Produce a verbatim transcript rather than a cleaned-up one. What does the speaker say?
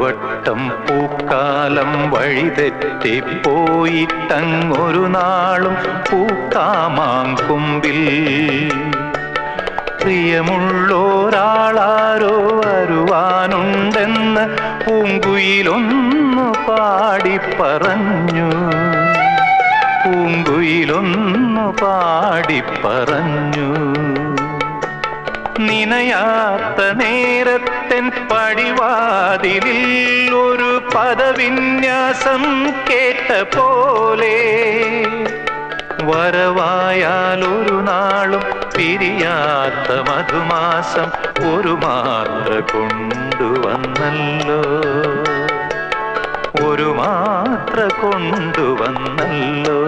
പലവട്ടം പൂക്കാലം വഴിതെറ്റിപ്പോയിട്ടങ്ങൊരു നാളും പൂക്കാമാങ്കൊമ്പിൽ പ്രിയമുള്ളോരാളാരോ വരുവാനുണ്ടെന്ന് പൂങ്കുയിലൊന്നു പാടിപ്പറഞ്ഞു പൂങ്കുയിലൊന്നു പാടിപ്പറഞ്ഞു നിനയാത്ത നേരത്തെൻ പടിവാതിലിൽ ഒരു പദവിന്യാസം കേട്ട പോലെ വരവായാലൊരു നാളും പിരിയാത്ത മധുമാസം ഒരു മാത്ര കൊണ്ടുവന്നല്ലോ ഒരു മാത്ര കൊണ്ടുവന്നല്ലോ